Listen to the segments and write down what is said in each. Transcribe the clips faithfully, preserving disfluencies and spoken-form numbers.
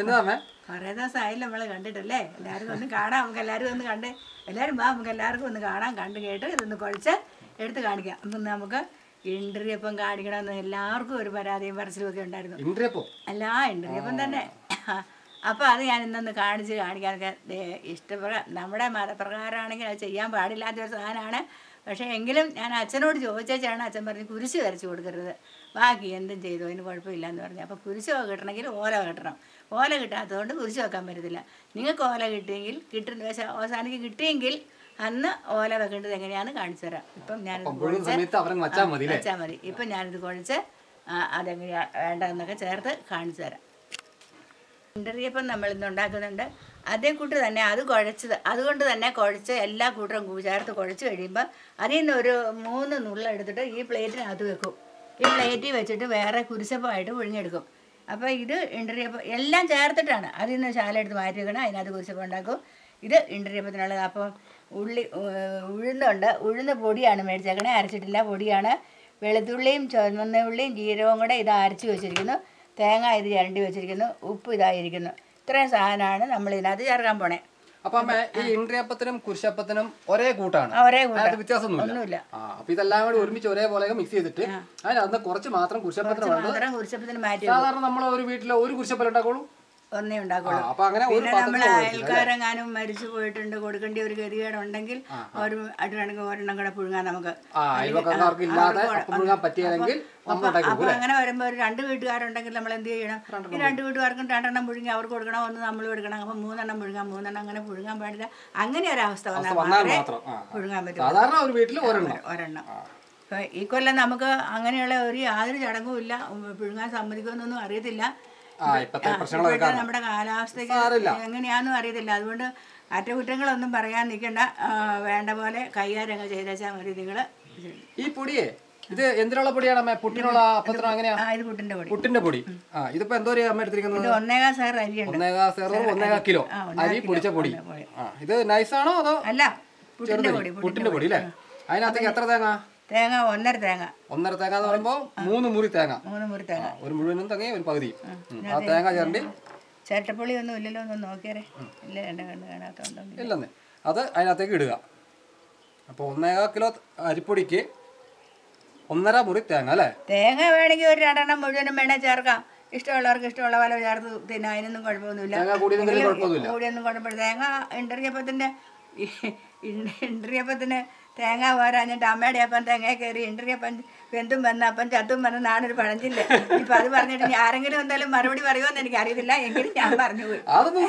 കുറേ ദിവസമായില്ല നമ്മളെ കണ്ടിട്ടല്ലേ, എല്ലാവർക്കും ഒന്ന് കാണാം, നമുക്ക് എല്ലാവരും ഒന്ന് കണ്ട് എല്ലാവരും വാ നമുക്ക് എല്ലാവർക്കും ഒന്ന് കാണാം, കണ്ട് കേട്ട് ഇതൊന്ന് കുഴച്ച് എടുത്ത് കാണിക്കാം. അപ്പം നമുക്ക് ഇണ്ടറിയപ്പം കാണിക്കണമെന്ന് എല്ലാവർക്കും ഒരു പരാതിയും പറച്ചിലും ഒക്കെ ഉണ്ടായിരുന്നു. അല്ല ഇണ്ടറിയപ്പം തന്നെ. അപ്പോൾ അത് ഞാൻ ഇന്നൊന്ന് കാണിച്ച് കാണിക്കാനൊക്കെ ഇഷ്ടപ്രകാരം നമ്മുടെ മതപ്രകാരമാണെങ്കിൽ അത് ചെയ്യാൻ പാടില്ലാത്തൊരു സാധനമാണ്. പക്ഷേ എങ്കിലും ഞാൻ അച്ഛനോട് ചോദിച്ചാണ് അച്ഛൻ പറഞ്ഞ് കുരിശ് വരച്ച് കൊടുക്കരുത്, ബാക്കി എന്തും ചെയ്തു അതിന് കുഴപ്പമില്ല എന്ന് പറഞ്ഞു. അപ്പോൾ കുരിശ് കിട്ടണമെങ്കിൽ ഓല കിട്ടണം, ഓല കിട്ടാത്തതുകൊണ്ട് കുരിശ് വെക്കാൻ പറ്റത്തില്ല. നിങ്ങൾക്ക് ഓല കിട്ടിയെങ്കിൽ കിട്ടുന്ന പക്ഷേ അവസാനിക്ക് കിട്ടിയെങ്കിൽ അന്ന് ഓല വെക്കേണ്ടത് എങ്ങനെയാണെന്ന് കാണിച്ചു തരാം. ഇപ്പം ഞാനിത് വെച്ചാൽ മതി. ഇപ്പം ഞാനിത് കുഴച്ച് അതെങ്ങനെയാണ് വേണ്ടതെന്നൊക്കെ ചേർത്ത് കാണിച്ചു തരാം. ഇണ്ടറിയപ്പം നമ്മളിന്ന് ഉണ്ടാക്കുന്നുണ്ട്. അതേ കൂട്ട് തന്നെ അത് കുഴച്ചത് അതുകൊണ്ട് തന്നെ കുഴച്ച് എല്ലാ കൂട്ടരും ചേർത്ത് കുഴച്ച് കഴിയുമ്പോൾ അതിൽ നിന്ന് ഒരു മൂന്ന് നുള്ളെടുത്തിട്ട് ഈ പ്ലേറ്റിനകത്ത് വെക്കും. ഈ പ്ലേറ്റിൽ വെച്ചിട്ട് വേറെ കുരിശപ്പമായിട്ട് ഒഴിഞ്ഞെടുക്കും. അപ്പോൾ ഇത് ഇണ്ടറിയപ്പം എല്ലാം ചേർത്തിട്ടാണ്. അതിൽ നിന്ന് ശാല എടുത്ത് മാറ്റി വെക്കണം, അതിനകത്ത് കുരിശപ്പം ഉണ്ടാക്കും. ഇത് ഇണ്ടറിയപ്പത്തിനുള്ളത്. അപ്പം ഉള്ളി ഉഴുന്നുണ്ട്, ഉഴുന്ന് പൊടിയാണ് മേടിച്ചേക്കണേ, അരച്ചിട്ടില്ല, പൊടിയാണ്. വെളുത്തുള്ളിയും ചുവന്ന ഉള്ളിയും ജീരകവും കൂടെ ഇത് അരച്ച് വെച്ചിരിക്കുന്നു. തേങ്ങ ഇത് ചിരണ്ടി വെച്ചിരിക്കുന്നു. ഉപ്പ് ഇതായിരിക്കുന്നു. ഇത്രയും സാധനമാണ് നമ്മൾ ഇതിനകത്ത് ചേർക്കാൻ പോണേ. അപ്പം ഈ ഇണ്ടറിയപ്പത്തിനും കുരിശപ്പത്തിനും ഒരേ കൂട്ടാണ്, ഒരേ കൂട്ടാണ്, വ്യത്യാസമൊന്നുമില്ല. അപ്പൊ ഇതെല്ലാം കൂടി ഒരുമിച്ച് ഒരേപോലെ മിക്സ് ചെയ്തിട്ട് അതിനകത്ത് കുറച്ച് മാത്രം കുരിശപ്പത്തിന് കുരിശപ്പത്തിന് മാറ്റി. സാധാരണ നമ്മൾ ഒരു വീട്ടിലെ ഒരു കുരിശപ്പൽ ഉണ്ടാക്കുള്ളൂ, ഒന്നേ ഉണ്ടാക്കുള്ളൂ. പിന്നെ നമ്മൾ അയൽക്കാരെങ്ങാനും മരിച്ചു പോയിട്ടുണ്ട്, കൊടുക്കേണ്ട ഒരു ഗതികേടുണ്ടെങ്കിൽ ഒരു അട്ടുകണക്ക് ഒരെണ്ണം കൂടെ പുഴുങ്ങാൻ നമുക്ക്. അപ്പൊ അങ്ങനെ വരുമ്പോൾ ഒരു രണ്ട് വീട്ടുകാരുണ്ടെങ്കിൽ നമ്മൾ എന്ത് ചെയ്യണം? ഈ രണ്ട് വീട്ടുകാർക്കും രണ്ടെണ്ണം പുഴുങ്ങി അവർക്ക് കൊടുക്കണം, ഒന്ന് നമ്മൾ കൊടുക്കണം. അപ്പം മൂന്നെണ്ണം പുഴുങ്ങാം, മൂന്നെണ്ണം അങ്ങനെ പുഴുങ്ങാൻ പാടില്ല. അങ്ങനെ ഒരവസ്ഥ വന്നാൽ മാത്രമേ പുഴുങ്ങാൻ പറ്റൂ, ഒരെണ്ണം. ഈ കൊല്ലം നമുക്ക് അങ്ങനെയുള്ള ഒരു യാതൊരു ചടങ്ങും ഇല്ല, പുഴുങ്ങാൻ സമ്മതിക്കുമെന്നൊന്നും അറിയത്തില്ല. നമ്മുടെ കാലാവസ്ഥയ്ക്ക് എങ്ങനെയാണെന്നും അറിയത്തില്ല. അതുകൊണ്ട് അറ്റകുറ്റങ്ങളൊന്നും പറയാൻ നിൽക്കണ്ട, വേണ്ട പോലെ കൈകാര്യങ്ങൾ ചെയ്തേച്ചാൽ മതി നിങ്ങൾ. ഈ പൊടിയെ ഇത് എന്തിനുള്ള പൊടിയാണ്? പുട്ടിനുള്ള അപ്പത്തിനോ? അങ്ങനെയാ? ഇത് പുട്ടിന്റെ പൊടി. പുട്ടിന്റെ പൊടി. ഇതിപ്പോ എന്തോ അമ്മ എടുത്തിരിക്കുന്നത്? ഒന്നേകാ സേർ അരി, ഒന്നേകാ സേർ ഒന്നേകാ കിലോ അരി പൊടിച്ച പൊടി. ഇത് നൈസാണോ അതോ? അല്ല, പുട്ടിന്റെ പൊടി. പുട്ടിന്റെ പൊടി അല്ലേ? അതിനകത്തേക്ക് എത്ര തേങ്ങ? തേങ്ങ ഒന്നര തേങ്ങ. ഒന്നര തേങ്ങ എന്ന് പറയുമ്പോൾ മൂന്ന് മുറി തേങ്ങ. മൂന്ന് മുറി തേങ്ങ, ഒരു മുഴുവനും തേങ്ങ ഒരു പകുതി. ആ തേങ്ങ ചേർണ്ടി ചേട്ടപ്പുളി ഒന്നും ഇല്ലല്ലോ, ഒന്ന് നോക്കിയാറേ. ഇല്ല, എന്റെ കണ്ണ് കാണാത്തോണ്ടോ? ഇല്ലെന്നേ. അത് അതിനകത്തേക്ക് ഇടുക. അപ്പോൾ ഒന്നേകാ കിലോ അരിപ്പൊടിക്ക് ഒന്നര മുറി തേങ്ങ അല്ലേ? തേങ്ങ വേണമെങ്കിൽ ഒരു രണ്ടെണ്ണം മുഴുവനും വേണേൽ ചേർക്കാം. ഇഷ്ടമുള്ളവർക്ക് ഇഷ്ടമുള്ള പോലെ ചേർത്ത് തിന്നാം, അതിനൊന്നും കുഴപ്പമൊന്നുമില്ല. കൂടിയൊന്നും കുഴപ്പമില്ല. തേങ്ങ ഇണ്ടറിയപ്പത്തിന്റെ ഇണ്ടറിയപ്പത്തിന് തേങ്ങ പോരാഞ്ഞിട്ട് അമ്മയുടെ അപ്പം തേങ്ങ കയറി ഇണ്ടറിയപ്പം വെന്തും വന്ന അപ്പം ചത്തും വന്ന നാടൊരു പഴഞ്ചില്ല. ഇപ്പം അത് പറഞ്ഞിട്ട് ആരെങ്കിലും എന്തായാലും മറുപടി പറയുമോന്ന് എനിക്ക് അറിയത്തില്ല, എങ്കിലും ഞാൻ പറഞ്ഞു പോയി.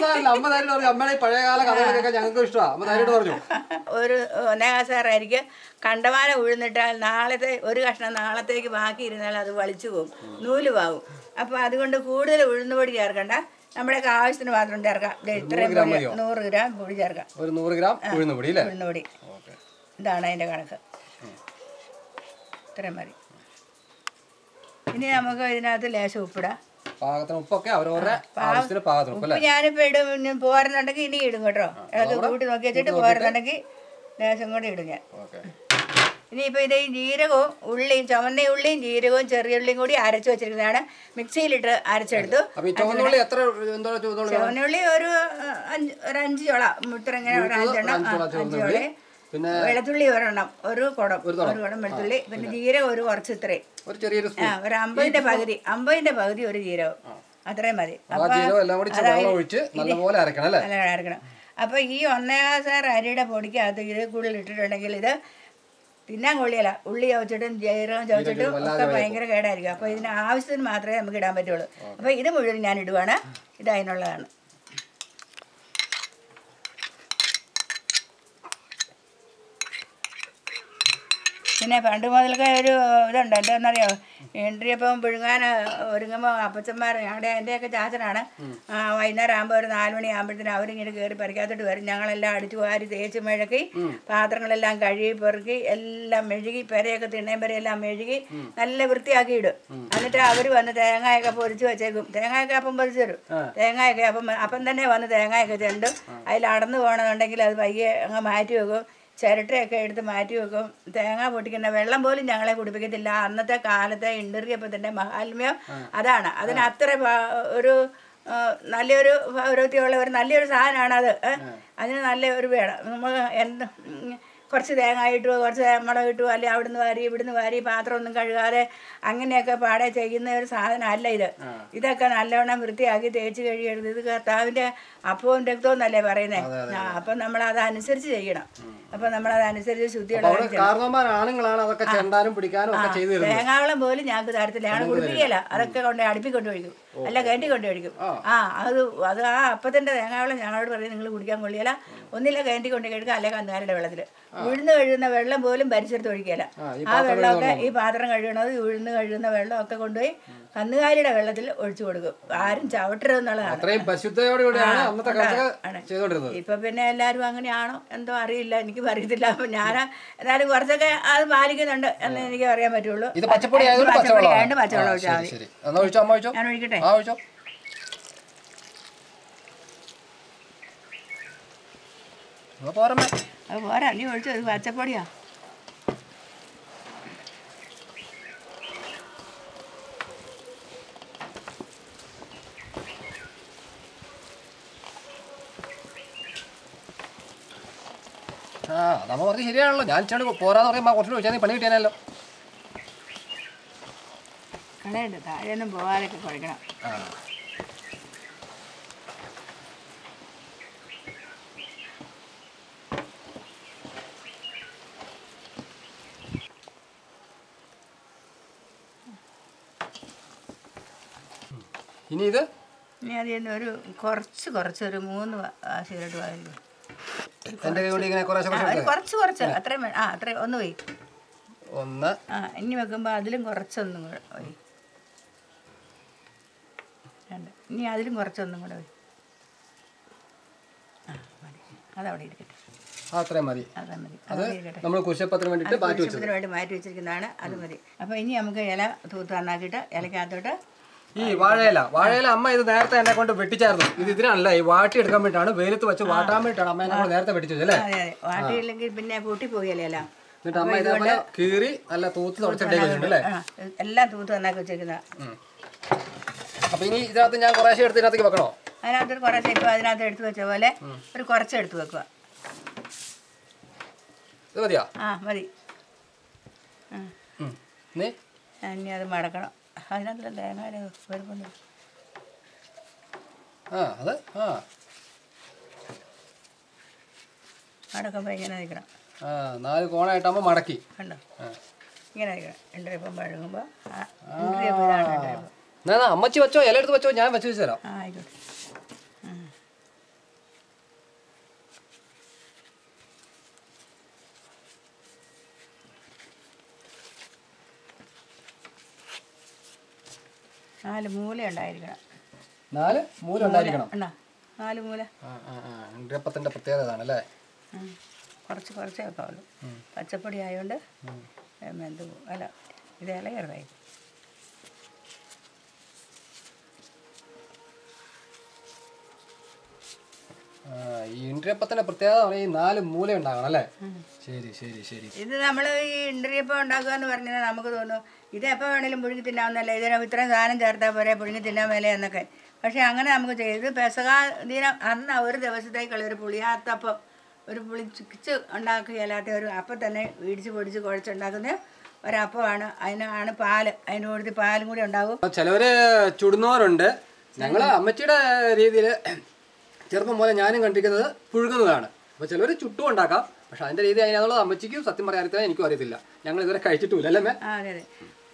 ഒരു ഒന്നേകാസാറായിരിക്കും കണ്ടമാനം ഉഴുന്നിട്ടാൽ നാളത്തെ ഒരു കഷ്ണം നാളത്തേക്ക് ബാക്കി ഇരുന്നാൽ അത് വളിച്ചു പോകും, നൂല് പാവും. അപ്പോൾ അതുകൊണ്ട് കൂടുതൽ ഉഴുന്നുപൊടി ചേർക്കണ്ട, നമ്മുടെ ആവശ്യത്തിന് മാത്രം ചേർക്കാം. ഇത്രയും നൂറ് ഗ്രാം പൊടി ചേർക്കാം, ഒരു നൂറ് ഗ്രാം ഉഴുന്നുപൊടി. ഉഴുന്നുപൊടി ഇതാണ് അതിൻ്റെ കണക്ക്. ഇത്രയും മതി. ഇനി നമുക്ക് ഇതിനകത്ത് ലേശം ഉപ്പിടാം. ഉപ്പ് ഞാനിപ്പോൾ ഇടും, പോരുന്നുണ്ടെങ്കിൽ ഇനി ഇടും കേട്ടോ. ഇടയ്ക്ക് കൂട്ടി നോക്കി വെച്ചിട്ട് പോരുന്നുണ്ടെങ്കിൽ ലേശം കൂടി ഇടും ഞാൻ. ഇനിയിപ്പോൾ ഇത് ജീരകവും ഉള്ളിയും, ചുവന്ന ഉള്ളിയും ജീരകവും ചെറിയ ഉള്ളിയും കൂടി അരച്ച് വെച്ചിരിക്കുന്നതാണ്. മിക്സിയിലിട്ട് അരച്ചെടുത്തു. ചുവന്നുള്ളി ഒരു അഞ്ച് ഒരു അഞ്ച് ചോള മുത്ര ഇങ്ങനെ ഒരു അഞ്ചെണ്ണം, അഞ്ച് ചോളി. വെളുത്തുള്ളി ഒരെണ്ണം, ഒരു കുടം ഒരു കുടം വെളുത്തുള്ളി. പിന്നെ ജീരകം ഒരു കുറച്ച് ഇത്രയും, ആ ഒരു അമ്പതിന്റെ പകുതി അമ്പതിന്റെ പകുതി ഒരു ജീരകം, അത്രയും മതി. നല്ലപോലെ അരക്കണം. അപ്പൊ ഈ ഒന്നേകാസാർ അരിയുടെ പൊടിക്കകത്ത് ഇത് കൂടുതൽ ഇട്ടിട്ടുണ്ടെങ്കിൽ ഇത് തിന്നാൻ കൊള്ളിയല്ല. ഉള്ളി ചവച്ചിട്ടും ജീരകം ചവച്ചിട്ടും ഒക്കെ ഭയങ്കര കേടായിരിക്കും. അപ്പോൾ ഇതിന് ആവശ്യത്തിന് മാത്രമേ നമുക്ക് ഇടാൻ പറ്റുള്ളൂ. അപ്പോൾ ഇത് മുഴുവൻ ഞാൻ ഇടുവാണ്. ഇത് അതിനുള്ളതാണ്. പിന്നെ പണ്ട് മുതൽക്ക് ഒരു ഇതുണ്ട്, എന്താണെന്നറിയാമോ? ഇണ്ടറിയപ്പം പുഴുങ്ങാൻ ഒരുങ്ങുമ്പോൾ അപ്പച്ചന്മാർ, ഞങ്ങളുടെ എൻ്റെയൊക്കെ ചാച്ചനാണ്, വൈകുന്നേരം ആകുമ്പോൾ ഒരു നാല് മണി ആകുമ്പോഴത്തേനും അവരിങ്ങനെ കയറി പറിക്കാത്തോട്ട് വരും. ഞങ്ങളെല്ലാം അടിച്ചു വാരി തേച്ച് മെഴുകി പാത്രങ്ങളെല്ലാം കഴുകി പെറുക്കി എല്ലാം മെഴുകി പെരയൊക്കെ തിണ്ണയും പെരയെല്ലാം മെഴുകി നല്ല വൃത്തിയാക്കി ഇടും. എന്നിട്ട് അവർ വന്ന് തേങ്ങയൊക്കെ പൊരിച്ച് വെച്ചേക്കും. തേങ്ങയൊക്കെ അപ്പം പൊരിച്ച് തരും. തേങ്ങയൊക്കെ അപ്പം അപ്പം തന്നെ വന്ന് തേങ്ങയൊക്കെ ചെണ്ടും. അതിൽ അടന്നു പോകണമെന്നുണ്ടെങ്കിൽ അത് പയ്യെ അങ്ങ് മാറ്റി വെക്കും. ചിരട്ടയൊക്കെ എടുത്ത് മാറ്റി വെക്കും. തേങ്ങ പൊട്ടിക്കുന്ന വെള്ളം പോലും ഞങ്ങളെ കുടിപ്പിക്കത്തില്ല. അന്നത്തെ കാലത്തെ ഇണ്ടറിയപ്പത്തിൻ്റെ മഹാത്മ്യം അതാണ്. അതിന് അത്ര ഒരു നല്ലൊരു പൗരത്വമുള്ള ഒരു നല്ലൊരു സാധനമാണ് അത്. അതിന് നല്ല ഒരു വേണം. നമ്മൾ എന്ത് കുറച്ച് തേങ്ങ ഇട്ടുക, കുറച്ച് മുളക് ഇട്ടുക, അല്ലെങ്കിൽ അവിടുന്ന് വാരി ഇവിടുന്ന് വാരി പാത്രം ഒന്നും കഴുകാതെ അങ്ങനെയൊക്കെ പാടെ ചെയ്യുന്ന ഒരു സാധനമല്ല ഇത്. ഇതൊക്കെ നല്ലവണ്ണം വൃത്തിയാക്കി തേച്ച് കഴുകിയെടുത്ത് ഇത് കർത്താവിൻ്റെ അപ്പവും രക്തവും എന്നല്ലേ പറയുന്നത്. അപ്പം നമ്മൾ അതനുസരിച്ച് ചെയ്യണം. അപ്പം നമ്മളതനുസരിച്ച് ശുദ്ധിയുള്ള തേങ്ങാവെള്ളം പോലും ഞങ്ങൾക്ക് തരത്തില്ല. ഞങ്ങൾ കുടിപ്പിക്കല. അതൊക്കെ കൊണ്ട് അടുപ്പി കൊണ്ട് ഒഴിക്കും, അല്ല കയറ്റി കൊണ്ട് ഒഴിക്കും. ആ അത് അത് ആ അപ്പത്തിൻ്റെ തേങ്ങാവെള്ളം ഞങ്ങളോട് പറയും നിങ്ങൾ കുടിക്കാൻ കൊള്ളിയല്ല, ഒന്നില്ല കയറ്റി കൊണ്ട് കഴിക്കുക, അല്ലെങ്കിൽ കന്നുകാലിയുടെ വെള്ളത്തിൽ. ഉഴുന്ന് കഴുകുന്ന വെള്ളം പോലും പരിസരത്ത് ഒഴിക്കുകയില്ല. ആ വെള്ളമൊക്കെ ഈ പാത്രം കഴുകണത് ഉഴുന്ന് കഴുകുന്ന വെള്ളം ഒക്കെ കൊണ്ടുപോയി കന്നുകാലിയുടെ വെള്ളത്തിൽ ഒഴിച്ചു കൊടുക്കും. ആരും ചവിട്ടരുതെന്നുള്ളതാണ്. ഇപ്പൊ പിന്നെ എല്ലാവരും അങ്ങനെയാണോ എന്തോ അറിയില്ല, എനിക്ക് അറിയത്തില്ല. അപ്പൊ ഞാൻ എന്നാലും കുറച്ചൊക്കെ അത് പാലിക്കുന്നുണ്ട് എന്ന് എനിക്ക് അറിയാൻ പറ്റുള്ളൂ. പച്ചപ്പൊടി ആയതുകൊണ്ട് പച്ചവെള്ളം ഒഴിച്ചാൽ മതി. ഞാൻ ഒഴിക്കട്ടെ? അത് പോരാ, നീ ഒഴിച്ചോ. ഇത് പച്ചപ്പൊടിയാ. ആ നമ്മൾ പറഞ്ഞ് ശരിയാണല്ലോ. ഞാൻ ചേട്ടൻ പോരാന്ന് പറയുമ്പോൾ കുറച്ചുകൂടി വെച്ചാൽ പണി കിട്ടിയാനല്ലോ. കളയുണ്ട്, താഴെയൊന്നും പോകാതൊക്കെ കുഴക്കണം. ആ ഇനി ഇത് ഇനി അതിൽ നിന്ന് ഒരു കുറച്ച് കുറച്ച് ഒരു മൂന്ന് സിഗരറ്റ് വാങ്ങിക്കും. കുറച്ച് കുറച്ച് അത്രയും ആ അത്രയും ഒന്ന് പോയി ഒന്ന്. ആ ഇനി വെക്കുമ്പോൾ അതിലും കുറച്ചൊന്നും കൂടെ പോയി. രണ്ട് ഇനി അതിലും കുറച്ചൊന്നും കൂടെ പോയി. ആ മതി, അതവിടെ ഇരിക്കട്ടെ. അത്രയും മതി. അതാ മതി, അത് നമ്മൾ കുശപ്പത്തിന് വേണ്ടിയിട്ട് വേണ്ടി മാറ്റി വെച്ചിരിക്കുന്നതാണ്. അത് മതി. അപ്പോൾ ഇനി നമുക്ക് ഇല തൂത്ത് നന്നാക്കിയിട്ട് ഇലക്കകത്തോട്ട് ഈ വാഴയില വാഴയില അമ്മ ഇത് നേരത്തെ എന്നെ കൊണ്ട് വെട്ടിച്ചായിരുന്നു. ഇത് ഇതിനല്ല, ഈ വാട്ടി എടുക്കാൻ വേണ്ടിയിട്ടാണ്, വെയിലത്ത് വെച്ച് വാട്ടാൻ വേണ്ടിയിട്ടാണ് അമ്മ എന്നെ നേരത്തെ വെട്ടിച്ചത് അല്ലേ? അതെ അതെ, വാട്ടിയില്ലെങ്കിൽ പിന്നെ പൊട്ടിപ്പോയല്ലേ എല്ലാം. എന്നിട്ട് അമ്മ ഇതേപോലെ കീറി നല്ല തൂത്ത് തുടച്ചിട്ടേക്ക് വെച്ചിട്ടുണ്ട് അല്ലേ? എല്ലാം തൂത്ത് നന്നാക്കി വെച്ചിരിക്കുന്ന. അപ്പൊ ഇനി ഇതിനകത്ത് ഞാൻ കുറേശ്ശെ എടുത്ത് ഇതിനകത്തേക്ക് വെക്കണോ? അതിനകത്ത് കുറേശ്ശെ ഇപ്പോൾ അതിനകത്ത് എടുത്ത് വെച്ച പോലെ ഒരു കുറച്ച് എടുത്ത് വെക്കുക. ഇത് മതിയാ? ആ മതി. ഇനി അത് മടക്കണം. അതിനകത്ത് തേങ്ങയുടെ വരുമ്പോൾ ആ അത് ആ മടക്കുമ്പോൾ ഇങ്ങനെ നിൽക്കണം. ആ നാല് കോണായിട്ടാകുമ്പോൾ മടക്കി കണ്ടോ, ഇങ്ങനെ നിൽക്കണം. രണ്ടരപ്പം പഴകുമ്പോൾ രണ്ടരപ്പം ഇതാണ് രണ്ടരപ്പം. എന്നാ അമ്മച്ചി വെച്ചോ, ഇല എടുത്ത് വെച്ചോ, ഞാൻ വെച്ച് വെച്ച് തരാം. ആ ആയിക്കോട്ടെ. നാല് മൂല ഉണ്ടായിരിക്കണം. നാല് മൂല ഉണ്ടായിരിക്കണം. നാല് മൂല ഇടിയപ്പത്തിൻ്റെ പ്രത്യേകത അല്ലേ? കുറച്ച് കുറച്ചേ വെക്കാവുള്ളൂ. പച്ചപ്പൊടി ആയതുകൊണ്ട് എന്ത് അല്ല ഇത് ഇലകരുതായി. ഈ ഇണ്ടിയപ്പത്തിൻ്റെ പ്രത്യേകത ഈ നാല് മൂല ഉണ്ടാകണം അല്ലേ? ശരി ശരി ശരി. ഇത് നമ്മൾ ഈ ഇണ്ടിയപ്പം ഉണ്ടാക്കുക എന്ന് പറഞ്ഞാൽ നമുക്ക് തോന്നും ഇത് എപ്പോൾ വേണേലും പുഴുങ്ങി തിന്നാവുന്നല്ല, ഇതിന് ഇത്രയും സാധനം ചേർത്താൽ പോരെ പുഴുങ്ങി തിന്നാൻ മേലെ എന്നൊക്കെ. പക്ഷേ അങ്ങനെ നമുക്ക് ചെയ്ത് പെസക ദിനം അന്ന് ഒരു ദിവസത്തേക്കുള്ള ഒരു പുളിയാത്തപ്പം, ഒരു പുളി ചിക്കിച്ച് ഉണ്ടാക്കുകയല്ലാത്ത ഒരു അപ്പം തന്നെ ഇടിച്ച് പൊടിച്ച് കുഴച്ചുണ്ടാക്കുന്ന ഒരപ്പമാണ്. അതിനാണ് പാല്, അതിന് കൂടുതൽ പാലും കൂടി ഉണ്ടാകും. ചിലവർ ചുടുന്നവരുണ്ട്. ഞങ്ങൾ അമ്മച്ചിയുടെ രീതിയിൽ ചെറുപ്പം പോലെ ഞാനും കണ്ടിരിക്കുന്നത് പുഴുകുന്നതാണ്. അപ്പോൾ ചിലവർ ചുട്ടും ഉണ്ടാക്കാം. പക്ഷെ അതിൻ്റെ രീതി അതിനുള്ളത് അമ്മച്ചിക്കും സത്യം പറയാൻ അറിയത്തില്ല, എനിക്കും അറിയത്തില്ല. ഞങ്ങൾ ഇതുവരെ കഴിച്ചിട്ടുമില്ല അല്ലേ? അതെ അതെ.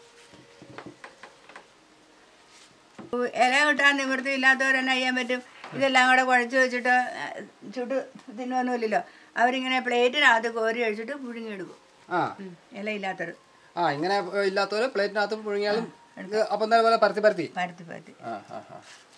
ഇല കിട്ടാൻ നിവൃത്തി ഇല്ലാത്തവർ തന്നെ ചെയ്യാൻ പറ്റും. ഇതെല്ലാം കൂടെ കുഴച്ച് വെച്ചിട്ട് ചുട്ട് തിന്നൊന്നുമില്ലല്ലോ. അവരിങ്ങനെ പ്ലേറ്റിനകത്ത് കോരി കഴിച്ചിട്ട് പുഴുങ്ങിയെടുക്കും. ആ ഇല ഇല്ലാത്തവർ ആ ഇങ്ങനെ ഇല്ലാത്തവർ പ്ലേറ്റിനകത്ത് പുഴുങ്ങിയാലും അപ്പം എന്താ പോലെ പരത്തി പരത്തി പരത്തി പരത്തി ആ ആ ആ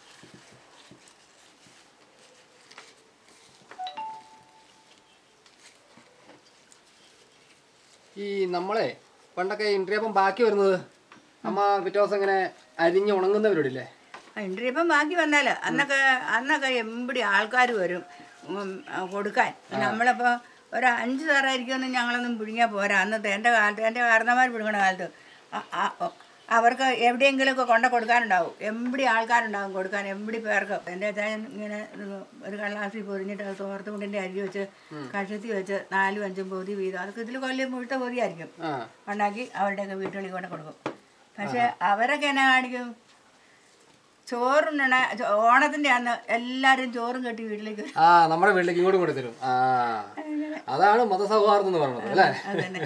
ഈ നമ്മളെ പണ്ടൊക്കെ ഇൻട്രിയപ്പം ബാക്കി വരുന്നത് അമ്മ പിറ്റേ ദിവസം ഇങ്ങനെ അരിഞ്ഞ് ഉണങ്ങുന്നവരോടില്ലേ? ഇൻട്രിയപ്പം ബാക്കി വന്നാൽ അന്നൊക്കെ അന്നൊക്കെ എമ്പടി ആൾക്കാർ വരും കൊടുക്കാൻ. നമ്മളിപ്പോൾ ഒരു അഞ്ച് തറായിരിക്കുമെന്നും ഞങ്ങളൊന്നും പുഴുങ്ങിയാൽ പോരാ. അന്നത്തെ എൻ്റെ കാലത്ത് എൻ്റെ കാരണന്മാർ പുഴുങ്ങണ കാലത്ത് അവർക്ക് എവിടെയെങ്കിലുമൊക്കെ കൊണ്ട കൊടുക്കാനുണ്ടാവും. എമ്പടി ആൾക്കാരുണ്ടാവും കൊടുക്കാൻ, എമ്പടി പേർക്ക്. എൻ്റെ അച്ഛൻ ഇങ്ങനെ ഒരു കള്ളാസിൽ പൊതിഞ്ഞിട്ട് അത് തോർത്തുകൊണ്ടിൻ്റെ അരി വെച്ച് കഷത്തി വെച്ച് നാലും അഞ്ചും പൊതി വീതം, അതൊക്കെ ഇതിൽ കൊല്ലം മുഴുത്ത പൊതിയായിരിക്കും, ഉണ്ടാക്കി അവരുടെയൊക്കെ വീട്ടുകളിൽ കൊണ്ട് കൊടുക്കും. പക്ഷെ അവരൊക്കെ എന്നാ കാണിക്കും, ചോറുണ്ണ ഓണത്തിന്റെ അന്ന് എല്ലാരും ചോറും കെട്ടി വീട്ടിലേക്ക് ആ നമ്മുടെ വീട്ടിലേക്ക് ഇങ്ങോട്ട് കൊണ്ടുതരും. ആ അതാണ് മതസൗഹാർദ്ദം എന്ന് പറയുന്നത് അല്ലേ? അതന്നെ.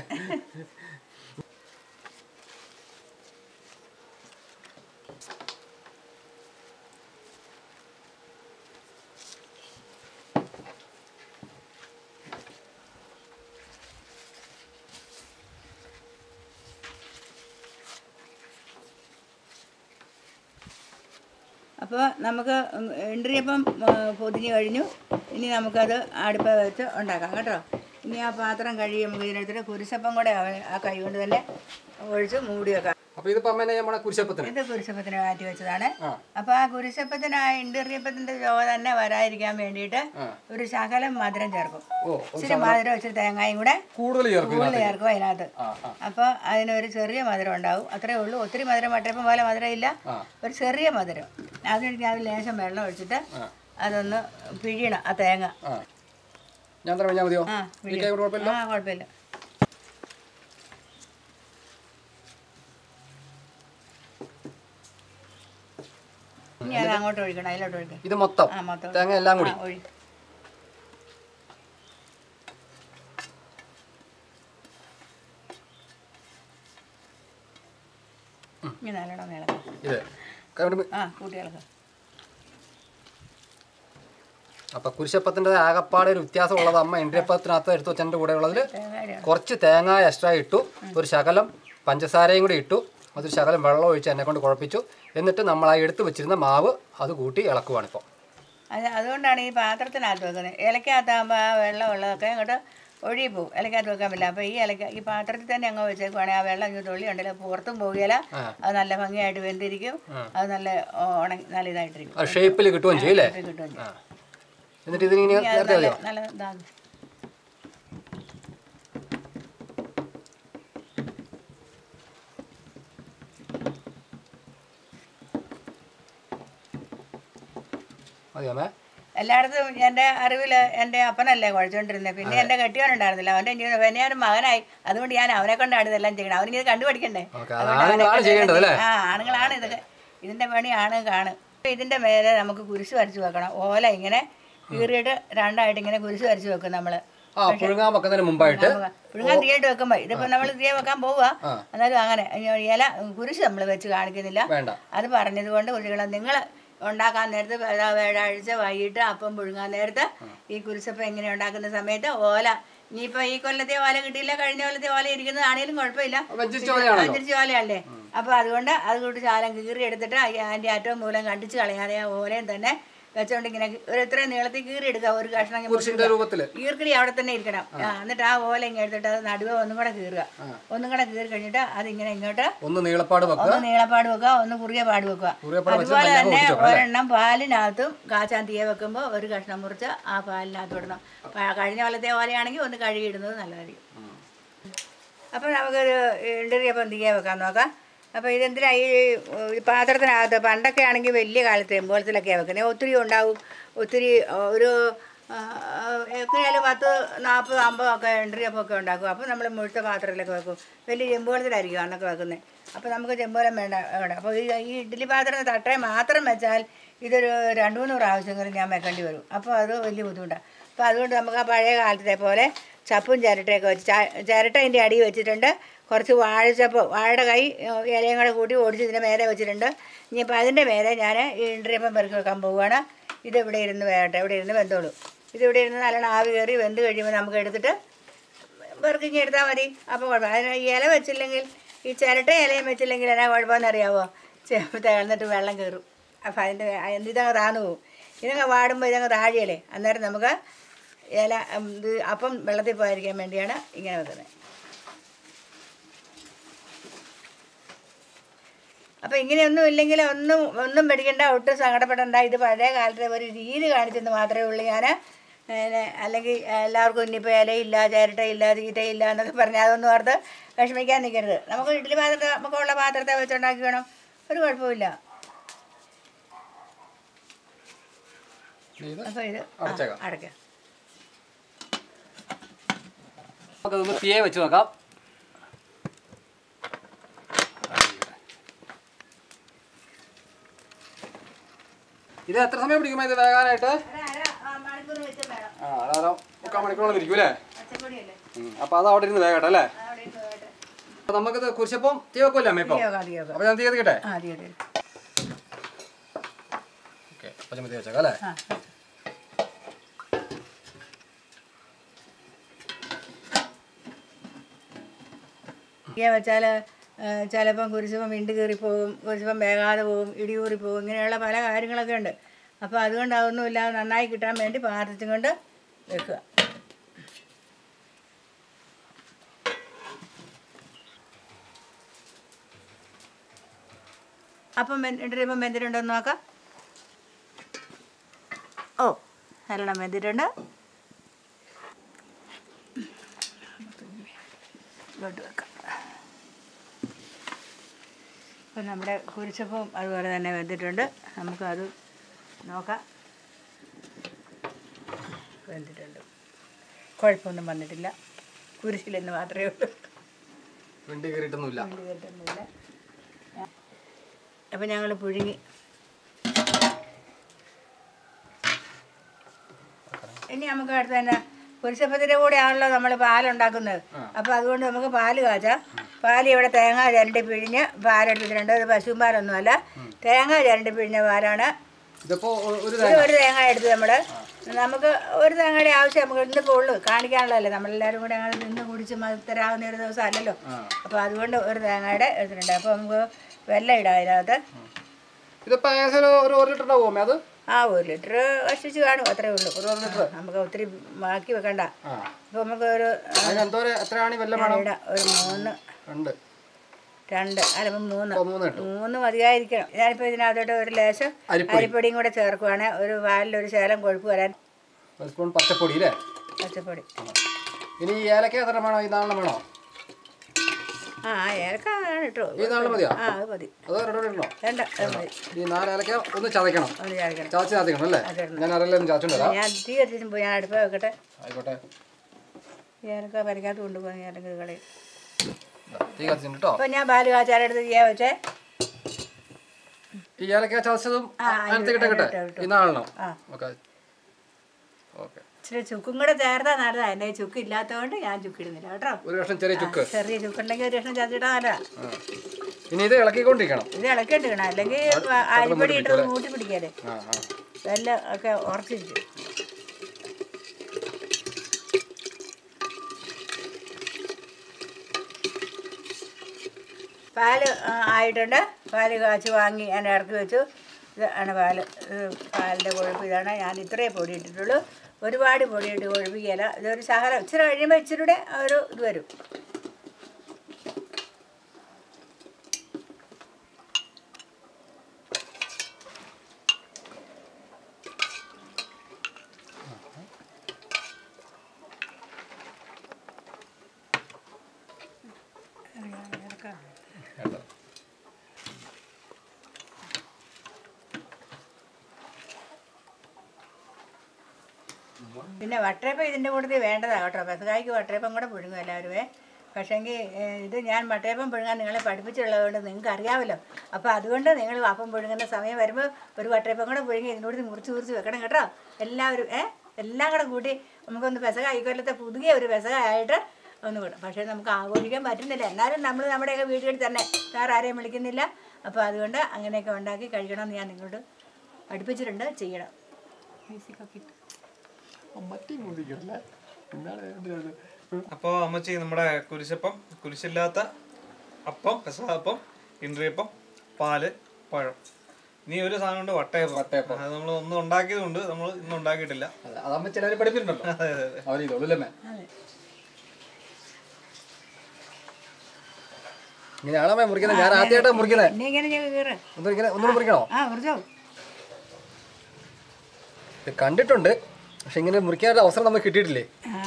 അപ്പോൾ നമുക്ക് ഇണ്ടിയപ്പം പൊതിഞ്ഞ് കഴിഞ്ഞു. ഇനി നമുക്കത് അടുപ്പ വെച്ച് ഉണ്ടാക്കാം കേട്ടോ. ഇനി ആ പാത്രം കഴുകി നമുക്ക് ഇതിനകത്തിട്ട് കുരിശപ്പം കൂടെ ആ കൈ കൊണ്ട് തന്നെ ഒഴിച്ച് മൂടി വെക്കാം. അപ്പോൾ ഇതിപ്പോൾ അമ്മേനെ നമ്മുടെ കുരിശപ്പത്തിന് ഇത് കുരിശപ്പത്തിന് മാറ്റി വെച്ചതാണ്. അപ്പോൾ ആ കുരിശപ്പത്തിന് ആ ഇണ്ടിയപ്പത്തിൻ്റെ ചോവ തന്നെ വരാതിരിക്കാൻ വേണ്ടിയിട്ട് ഒരു ശകലം മധുരം ചേർക്കും. ഇച്ചിരി മധുരം ഇച്ചിരി തേങ്ങയും കൂടെ കൂടുതൽ കൂടുതൽ ചേർക്കും അതിനകത്ത്. അപ്പോൾ അതിനൊരു ചെറിയ മധുരം ഉണ്ടാവും, അത്രേ ഉള്ളൂ. ഒത്തിരി മധുരം മട്ടയപ്പം പോലെ മധുരം ഇല്ല, ഒരു ചെറിയ മധുരം. അതിന് അതിൽ ലേശം വെള്ളം ഒഴിച്ചിട്ട് അതൊന്ന് പിഴിയണം ആ തേങ്ങ. ഞാൻ മതിയോ? ആ ആ കുഴപ്പമില്ല. ഇനി അത് അങ്ങോട്ട് ഒഴിക്കണം, അതിലോട്ട് ഒഴിക്കണം. ഇത് മൊത്തം ആ മൊത്തം തേങ്ങ എല്ലാം കൂടി ഒഴി. ഇനി നല്ലോണം ഇളക്കാം. ഇത് ആ കൂട്ടി ഇളക്കാം. അപ്പൊ കുരിശപ്പത്തിന്റെ ആകപ്പാടെ ഒരു വ്യത്യാസമുള്ളത് അമ്മ ഇണ്ടിയപ്പത്തിനകത്ത് എടുത്തു വെച്ചതിന്റെ കൂടെ ഉള്ളതിൽ കുറച്ച് തേങ്ങ എക്സ്ട്രാ ഇട്ടു, ഒരു ശകലം പഞ്ചസാരയും കൂടി ഇട്ടു, അതൊരു ശകലം വെള്ളം ഒഴിച്ച് എന്നെ കൊണ്ട് കുഴപ്പിച്ചു. എന്നിട്ട് നമ്മൾ ആ എടുത്ത് വെച്ചിരുന്ന മാവ് അത് കൂട്ടി ഇളക്കുവാണ് ഇപ്പോൾ. അത് അതുകൊണ്ടാണ് ഈ പാത്രത്തിനകത്ത് വെക്കുന്നത്. ഇലക്കകത്താകുമ്പോൾ ആ വെള്ളം ഉള്ളതൊക്കെ അങ്ങോട്ട് ഒഴുകി പോകും, ഇലക്കകത്ത് വെക്കാൻ പറ്റില്ല. അപ്പോൾ ഈ ഇലക്ക ഈ പാത്രത്തിൽ തന്നെ അങ്ങ് വെച്ചേക്കുവാണെങ്കിൽ ആ വെള്ളം ഇങ്ങനെ തുള്ളി ഉണ്ടല്ലോ പുറത്തും പോവുകയില്ല, അത് നല്ല ഭംഗിയായിട്ട് വെന്തിരിക്കും, അത് നല്ല ഉണങ്ങി നല്ല ഇതായിട്ടിരിക്കും, ഷേപ്പിൽ കിട്ടുകയും ചെയ്യും അല്ലേ? കിട്ടുകയും ചെയ്യും. എന്നിട്ട് ഇതിങ്ങനെ നല്ല ഇതാണ്. എല്ലായിടത്തും എൻ്റെ അറിവിൽ എൻ്റെ അപ്പനല്ലേ കുഴച്ചുകൊണ്ടിരുന്നത്. പിന്നെ എൻ്റെ കെട്ടിയവനുണ്ടായിരുന്നില്ല, അവൻ്റെ വെനയാനും മകനായി. അതുകൊണ്ട് ഞാൻ അവനെ കൊണ്ടാണ് ഇതെല്ലാം ചെയ്യണം. അവനിത് കണ്ടുപഠിക്കണ്ടേ. ആ ആണുങ്ങളാണ് ഇതൊക്കെ, ഇതിൻ്റെ പണിയാണ് കാണും. ഇതിൻ്റെ മേലെ നമുക്ക് കുരിശ് വരച്ച് വെക്കണം. ഓല ഇങ്ങനെ കീറിയിട്ട് രണ്ടായിട്ട് ഇങ്ങനെ കുരിശ് വരച്ച് വെക്കും നമ്മൾ. പുഴുങ്ങാൻ വെക്കുന്നതിന് മുമ്പായിട്ട് പുഴുങ്ങാൻ തീയിട്ട് വെക്കുമ്പോൾ ഇതിപ്പോൾ നമ്മൾ തീയെ വെക്കാൻ പോവുക. എന്നാലും അങ്ങനെ ഇല കുരിശ് നമ്മൾ വെച്ച് കാണിക്കുന്നില്ല. അത് പറഞ്ഞത് കൊണ്ട് കുട്ടികളെ നിങ്ങൾ ഉണ്ടാക്കാൻ നേരത്ത് വ്യാഴാഴ്ച വൈകിട്ട് അപ്പം പുഴുങ്ങാൻ നേരത്ത് ഈ കുരിശപ്പം എങ്ങനെ ഉണ്ടാക്കുന്ന സമയത്ത് ഓല, ഇനിയിപ്പോൾ ഈ കൊല്ലത്തെ ഓല കിട്ടിയില്ല, കഴിഞ്ഞ കൊല്ലത്തെ ഓല ഇരിക്കുന്നത് ആണെങ്കിലും കുഴപ്പമില്ല, അഞ്ചരിച്ച ഓലയല്ലേ. അപ്പോൾ അതുകൊണ്ട് അത് കൂട്ടി ശാലം കീറി എടുത്തിട്ട് അതിൻ്റെ ഏറ്റവും മൂലം കണ്ടിച്ച് കളയാതെ ആ ഓലയും തന്നെ വെച്ചോണ്ട് ഇങ്ങനെ ഒരു എത്ര നീളത്തിൽ കീറി എടുക്കുക, ഒരു കഷ്ണം കീർക്കടി അവിടെ തന്നെ ഇരിക്കണം. എന്നിട്ട് ആ ഓല ഇങ്ങനെ എടുത്തിട്ട് അത് നടുവ ഒന്നും കൂടെ കീറുക, ഒന്നും കൂടെ കീറി കഴിഞ്ഞിട്ട് അതിങ്ങനെ ഇങ്ങോട്ട് ഒന്ന് നീളപ്പാട് ഒന്ന് നീളപ്പാട് വെക്കുക, ഒന്ന് കുറിയ പാട് വെക്കുക. അതുപോലെ തന്നെ ഒരെണ്ണം പാലിനകത്തും കാച്ചാൻ തീയെ വെക്കുമ്പോൾ ഒരു കഷ്ണം മുറിച്ച് ആ പാലിനകത്ത് ഇടണം. കഴിഞ്ഞ കൊല്ലത്തെ ഓലയാണെങ്കിൽ ഒന്ന് കഴുകിയിടുന്നത് നല്ലതായിരിക്കും. അപ്പോൾ നമുക്കൊരു ഇണ്ടറിയപ്പം തീയെ വെക്കാൻ നോക്കാം. അപ്പോൾ ഇതെന്തിനാ ഈ പാത്രത്തിനകത്ത് പണ്ടൊക്കെ ആണെങ്കിൽ വലിയ കാലത്ത് എമ്പോളത്തിലൊക്കെയാണ് വെക്കുന്നത്, ഒത്തിരി ഉണ്ടാവും, ഒത്തിരി ഒരു എത്രയായാലും പത്ത് നാൽപ്പത് അമ്പത് ഒക്കെ ഇണ്ടറിയപ്പം ഒക്കെ ഉണ്ടാക്കും. അപ്പോൾ നമ്മൾ മുഴുത്ത പാത്രത്തിലൊക്കെ വെക്കും, വലിയ ചെമ്പോളത്തിലായിരിക്കും അന്നൊക്കെ വെക്കുന്നത്. അപ്പോൾ നമുക്ക് ചെമ്പോലം വേണ്ട വേണ്ട അപ്പോൾ ഈ ഈ ഇഡ്ഡലി പാത്രം തട്ടേ മാത്രം വെച്ചാൽ ഇതൊരു രണ്ട് മൂന്ന് പ്രാവശ്യമെങ്കിലും ഞാൻ വെക്കേണ്ടി വരും. അപ്പോൾ അത് വലിയ ബുദ്ധിമുട്ടാണ്. അപ്പോൾ അതുകൊണ്ട് നമുക്ക് ആ പഴയ കാലത്തെ പോലെ ചപ്പും ചിരട്ടയൊക്കെ വെച്ച് ചിരട്ട അതിൻ്റെ അടി വെച്ചിട്ടുണ്ട്, കുറച്ച് വാഴച്ചപ്പ് വാഴയുടെ കൈ ഇലയും കൂടെ കൂട്ടി ഓടിച്ച് ഇതിൻ്റെ മേലെ വെച്ചിട്ടുണ്ട്. ഇനിയിപ്പോൾ അതിൻ്റെ മേലെ ഞാൻ ഈ ഇണ്ടറിയപ്പം പെറുക്കി വെക്കാൻ പോവുകയാണ്. ഇതിവിടെ ഇരുന്ന് വേട്ടെ, ഇവിടെ ഇരുന്ന് വെന്തോളൂ. ഇതിവിടെ ഇരുന്ന് നല്ലോണം ആവി കയറി വെന്ത് കഴിയുമ്പോൾ നമുക്ക് എടുത്തിട്ട് പെറുക്കിങ്ങി എടുത്താൽ മതി. അപ്പോൾ കുഴപ്പം അതിന് ഈ ഇല വെച്ചില്ലെങ്കിൽ, ഈ ചിരട്ട ഇലയും വെച്ചില്ലെങ്കിൽ എന്നാ കുഴപ്പമെന്ന് അറിയാമോ, തേർന്നിട്ട് വെള്ളം കയറും. അപ്പോൾ അതിൻ്റെ ഇതങ്ങ് താന്നു പോകും. ഇതങ്ങ് വാടുമ്പോൾ ഇതങ്ങ് താഴെയല്ലേ, അന്നേരം നമുക്ക് ഇല ഇത് അപ്പം വെള്ളത്തിൽ പോയിരിക്കാൻ വേണ്ടിയാണ് ഇങ്ങനെ വെക്കുന്നത്. അപ്പോൾ ഇങ്ങനെയൊന്നും ഇല്ലെങ്കിൽ ഒന്നും ഒന്നും പേടിക്കണ്ട, ഒട്ടും സങ്കടപ്പെടണ്ട. ഇത് പഴയ കാലത്തെ ഒരു രീതി കാണിച്ചെന്ന് മാത്രമേ ഉള്ളൂ. ഞാൻ പിന്നെ അല്ലെങ്കിൽ എല്ലാവർക്കും ഇനിയിപ്പോൾ ഇലയില്ല ചിരട്ടയില്ല തീറ്റയില്ല എന്നൊക്കെ പറഞ്ഞാൽ അതൊന്നും ഓർത്ത് വിഷമിക്കാൻ നിൽക്കരുത്. നമുക്ക് ഇഡ്ഡലി പാത്രത്തെ നമുക്കുള്ള പാത്രത്തെ വെച്ചുണ്ടാക്കി വേണം, ഒരു കുഴപ്പമില്ല. അപ്പോൾ ഇത് അടയ്ക്കാം. നമുക്കതൊന്ന് തീയെ വെച്ച് നോക്കാം. ഇത് എത്ര സമയം പിടിക്കും ഇത് വേകാനായിട്ട്? ആ അതാ മുക്കാൽ മണിക്കൂറോളം ഇരിക്കും അല്ലേ? അപ്പോൾ അത് അവിടെ ഇരുന്ന് വേകട്ടെ അല്ലേ? അപ്പോൾ നമുക്കിത് കുരിശപ്പം തീ വെക്കുമല്ലേ അമ്മ ഇപ്പോൾ? അപ്പോൾ ഞാൻ തീ കത്തിക്കട്ടെ? ഓക്കെ, അപ്പോൾ ഞാൻ തീ വെച്ചേക്കാം അല്ലേ? തീയ വെച്ചാൽ ചിലപ്പം കുരിശപ്പം വിണ്ട് കീറിപ്പോവും, കുരിശപ്പം വേകാതെ പോവും, ഇടിയൂറി പോവും, ഇങ്ങനെയുള്ള പല കാര്യങ്ങളൊക്കെ ഉണ്ട്. അപ്പോൾ അതുകൊണ്ട് അതൊന്നുമില്ലാതെ നന്നായി കിട്ടാൻ വേണ്ടി പാത്രത്തും കൊണ്ട് വെക്കുക. അപ്പം ഇപ്പം വെന്തിട്ടുണ്ടോയെന്ന് നോക്കാം. ഓ നല്ലോണം വെന്തിട്ടുണ്ട്. ഇങ്ങോട്ട് വെക്കാം. അപ്പം നമ്മുടെ കുരിശപ്പവും അതുപോലെ തന്നെ വെന്തിട്ടുണ്ട്. നമുക്കത് നോക്കാം. വെന്തിട്ടുണ്ട്, കുഴപ്പമൊന്നും വന്നിട്ടില്ല. കുരിശിലെന്ന് മാത്രമേ ഉള്ളൂ, വെണ്ടി കയറിയിട്ടൊന്നുമില്ല. വെണ്ടി കയറിയിട്ടൊന്നുമില്ല. അപ്പം ഞങ്ങൾ പുഴുങ്ങി ഇനി നമുക്ക് അടുത്ത് തന്നെ കുരിശപ്പത്തിൻ്റെ കൂടെ ആണല്ലോ നമ്മൾ പാലുണ്ടാക്കുന്നത്. അപ്പോൾ അതുകൊണ്ട് നമുക്ക് പാല് കാച്ചാം. പാല് ഇവിടെ തേങ്ങ ചിരണ്ടി പിഴിഞ്ഞ് പാലെടുത്തിട്ടുണ്ട്. ഇത് പശുവും പാലൊന്നുമല്ല, തേങ്ങ ചിരണ്ടി പിഴിഞ്ഞ പാലാണ്. ഇത് ഒരു തേങ്ങ എടുത്ത് നമ്മൾ നമുക്ക് ഒരു തേങ്ങയുടെ ആവശ്യം നമുക്ക് ഇന്നിപ്പോൾ ഉള്ളൂ, കാണിക്കാനുള്ളതല്ലേ. നമ്മളെല്ലാവരും കൂടെ ഞങ്ങൾ നിന്ന് കുടിച്ച് മതത്തരാകുന്ന ഒരു ദിവസം അല്ലല്ലോ. അപ്പോൾ അതുകൊണ്ട് ഒരു തേങ്ങയുടെ എടുത്തിട്ടുണ്ട്. അപ്പോൾ നമുക്ക് വെള്ളം ഇടാം അതിനകത്ത്. ഇതിപ്പോൾ ഒരു ഒരു ലിറ്റർ ഉണ്ടാവുമോ അത്? ആ ഒരു ലിറ്റർ കഷ്ടിച്ച് കാണും, അത്രേ ഉള്ളൂ. നമുക്ക് ഒത്തിരി ബാക്കി വെക്കണ്ട. അപ്പോൾ നമുക്ക് ഒരു ഇടാം, ഒരു മൂന്ന് രണ്ട് അല്ല മൂന്ന് മൂന്ന് മതിയായിരിക്കണം. ഞാനിപ്പോൾ ഇതിനകത്തോട്ട് ഒരു ലേശം അരിപ്പൊടിയും കൂടെ ചേർക്കുവാണ്. ഒരു പാലിലൊരു ശകലം കൊഴുപ്പ് വരാൻ. പച്ചപ്പൊടി അല്ലേ? പച്ചപ്പൊടി. ഇനി ഏലക്ക എത്ര വേണോ? ഈ നാളെ വേണോ? ആ ഏലക്ക ഇട്ടോ. ഈ നാളെ മതിയോ? ആ അത് മതി. അതോ രണ്ടോ ഇടണോ? വേണ്ട, അത് മതി. ഈ നാല് ഏലക്ക ഒന്ന് ചതയ്ക്കണം. ഒന്ന് ചതയ്ക്കണം. ചതച്ച് ചതയ്ക്കണം അല്ലേ? ഞാൻ അറിയില്ല ചതച്ചുണ്ടോ? ഞാൻ തീ കത്തിച്ചും പോയി, ഞാൻ അടുപ്പ് വെക്കട്ടെ. ആയിക്കോട്ടെ. ഏലക്ക പരിക്കാത്ത കൊണ്ടുപോകാൻ ഏലക്ക കളി. തീ കത്തിച്ചിട്ടുണ്ട് കേട്ടോ. അപ്പോൾ ഞാൻ പാല് കാച്ചാലെടുത്ത് ചെയ്യാ വെച്ചേ. ഈ ഏലക്ക ചതച്ചതും അതിനകത്ത് കിട്ടെ ഈ നാളെണ്ണോ? Okay okay. ഇച്ചിരി ചുക്കും കൂടെ ചേർത്താൽ നല്ലതാണ്. എൻ്റെ ചുക്ക് ഇല്ലാത്തതുകൊണ്ട് ഞാൻ ചുക്കിടുന്നില്ല കേട്ടോ. ഒരു കഷ്ണം ചെറിയ ചുക്ക്, ചെറിയ ചുക്കുണ്ടെങ്കിൽ ഒരു കഷ്ണം ചതച്ചിട്ടാൽ നല്ലതാ. ഇനി ഇത് ഇളക്കിക്കൊണ്ടിരിക്കണം. ഇത് ഇളക്കിട്ടിരിക്കണം, അല്ലെങ്കിൽ അരിപ്പൊടി ഇട്ടത് മൂട്ടി പിടിക്കാതെ വെല്ലം ഒക്കെ ഉറച്ചിരിക്കും. പാല് ആയിട്ടുണ്ട്. പാല് കാച്ചി വാങ്ങി ഞാൻ ഇറക്കി വെച്ചു. ഇത് ആണ് പാല്. പാലിൻ്റെ കൊഴുപ്പ് ഇതാണ്. ഞാൻ ഇത്രയേ പൊടി ഇട്ടിട്ടുള്ളൂ, ഒരുപാട് പൊടിയിട്ട് കൊഴുപ്പിക്കുകയില്ല. ഇതൊരു ശകലം ഇച്ചിരി കഴിയുമ്പോൾ ഇച്ചിരിയുടെ ഒരു ഇത് വരും. പിന്നെ വട്ടയപ്പം ഇതിൻ്റെ കൂട്ടത്തിൽ വേണ്ടതാണ് കേട്ടോ. പെസകായ്ക്ക് വട്ടയപ്പം കൂടെ പുഴുങ്ങും എല്ലാവരുമേ. പക്ഷേങ്കിൽ ഇത് ഞാൻ വട്ടയപ്പം പുഴുങ്ങാൻ നിങ്ങളെ പഠിപ്പിച്ചുള്ളതുകൊണ്ട് നിങ്ങൾക്ക് അറിയാമല്ലോ. അപ്പോൾ അതുകൊണ്ട് നിങ്ങൾ അപ്പം പുഴുങ്ങുന്ന സമയം വരുമ്പോൾ ഒരു വട്ടയപ്പം കൂടെ പുഴുങ്ങി ഇതിനോട് മുറിച്ച് മുറിച്ച് വെക്കണം കേട്ടോ എല്ലാവരും. ഏ എല്ലാം കൂടെ കൂട്ടി നമുക്കൊന്ന് പെസക ഇക്കൊല്ലത്തെ പുതിയ ഒരു പെസകയായിട്ട് ഒന്ന് കൂടെ. പക്ഷേ നമുക്ക് ആഘോഷിക്കാൻ പറ്റുന്നില്ല. എന്നാലും നമ്മൾ നമ്മുടെയൊക്കെ വീടുകളിൽ തന്നെ വേറെ ആരെയും വിളിക്കുന്നില്ല. അപ്പോൾ അതുകൊണ്ട് അങ്ങനെയൊക്കെ ഉണ്ടാക്കി കഴിക്കണമെന്ന് ഞാൻ നിങ്ങളോട് പഠിപ്പിച്ചിട്ടുണ്ട്, ചെയ്യണം. മ്യൂസിക്കൊക്കെ ഇട്ട് അപ്പോൾ അമ്മച്ചി നമ്മുടെ കുരിശപ്പം, കുരിശില്ലാത്ത അപ്പം, പെസഹാപ്പം, ഇന്ദ്രിയപ്പം, പാല്, പഴം, ഇനി ഒരു സാധനം ഉണ്ട് വട്ടയപ്പം. വട്ടയപ്പം അത് നമ്മൾ ഒന്നും ഉണ്ടാക്കിയതുകൊണ്ട് നമ്മൾ ഇന്നും ഉണ്ടാക്കിയിട്ടില്ല. അതമ്മ ചിലവർ പഠിപ്പിച്ചിട്ടുണ്ടല്ലോ. അതെ അതെ അവരിതോളൂല്ലേ. ഇങ്ങനെയാണോ മുറിക്കുന്നത്? ഞാൻ ആദ്യമായിട്ടാണ് മുറിക്കുന്നത്. ഒന്നുകൂടെ മുറിക്കണോ? കണ്ടിട്ടുണ്ട്, പക്ഷെ ഇങ്ങനെ മുറിക്കാനുള്ള അവസരം നമുക്ക് കിട്ടിയിട്ടില്ലേ? ആ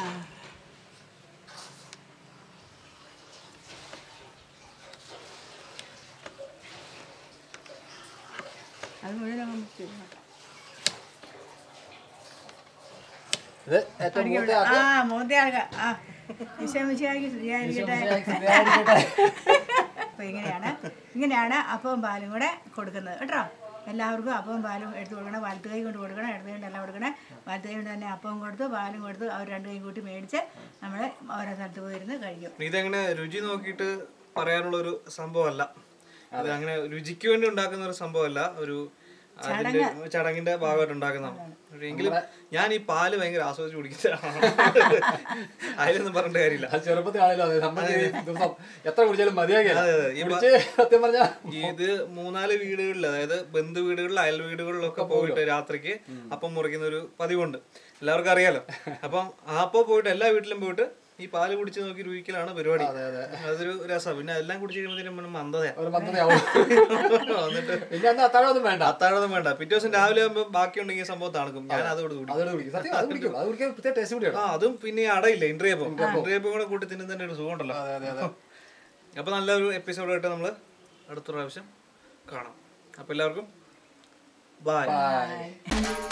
അത് മുഴുവൻ ഇത് ഏറ്റവും മൂത്ത ആൾക്ക് ആ മൂത്ത ആൾക്കാർ ആ വിഷമിച്ചാക്കി ശരിയായിരിക്കട്ടെ. അപ്പോൾ ഇങ്ങനെയാണ് ഇങ്ങനെയാണ് അപ്പവും പാലും കൂടെ കൊടുക്കുന്നത് കേട്ടോ. എല്ലാവർക്കും അപ്പവും പാലും എടുത്ത് കൊടുക്കണം. വലത്ത് കൈ കൊണ്ട് കൊടുക്കണം, ഇടത് കൈ എല്ലാം കൊടുക്കണം. വലത്ത് കൈ കൊണ്ട് തന്നെ അപ്പവും കൊടുത്ത് പാലും കൊടുത്ത് അവർ രണ്ട് കൈ കൂട്ടി മേടിച്ച് നമ്മൾ ഓരോ സ്ഥലത്ത് പോയിരുന്ന് കഴിക്കും. ഇതെങ്ങനെ രുചി നോക്കിയിട്ട് പറയാനുള്ള ഒരു സംഭവമല്ല, ഇത് അങ്ങനെ രുചിക്ക് വേണ്ടി ഉണ്ടാക്കുന്ന ഒരു സംഭവമല്ല, ഒരു അതിന്റെ ചടങ്ങിന്റെ ഭാഗമായിട്ട് ഉണ്ടാക്കുന്നതാണ്. എങ്കിലും ഞാൻ ഈ പാല് ഭയങ്കര ആസ്വദിച്ച് കുടിക്കുന്നതാണ്. അതിലൊന്നും പറഞ്ഞിട്ട് കാര്യമില്ല. എത്ര കുടിച്ചാലും മതിയാകില്ല. സത്യം പറഞ്ഞാ ഇത് മൂന്നാല് വീടുകളിൽ, അതായത് ബന്ധു വീടുകളിൽ അയൽ വീടുകളിലൊക്കെ പോയിട്ട് രാത്രിക്ക് അപ്പം മുറിക്കുന്ന ഒരു പതിവുണ്ട്, എല്ലാവർക്കും അറിയാലോ. അപ്പം അപ്പോൾ പോയിട്ട് എല്ലാ വീട്ടിലും പോയിട്ട് ഈ പാല് കുടിച്ച് നോക്കി രുചിക്കലാണ് പരിപാടി. അതൊരു രസം. പിന്നെ എല്ലാം കുടിച്ച് കഴിയുമ്പോഴത്തേനും മന്ദതയാണ്. വന്നിട്ട് അത്താഴമൊന്നും വേണ്ട അത്താഴമൊന്നും വേണ്ട. പിറ്റേ ദിവസം രാവിലെ ആകുമ്പോൾ ബാക്കി ഉണ്ടെങ്കിൽ സംഭവം തണുക്കും. ഞാൻ അതോട് കൂടി ആ അതും പിന്നെ അടയില്ല ഇൻട്രിയപ്പം ഇൻട്രിയപ്പം കൂടെ കൂട്ടി തിന്നുന്നതിന്റെ ഒരു സുഖം ഉണ്ടല്ലോ. അപ്പൊ നല്ലൊരു എപ്പിസോഡായിട്ട് നമ്മള് അടുത്ത പ്രാവശ്യം കാണാം. അപ്പൊ എല്ലാവർക്കും ബൈ.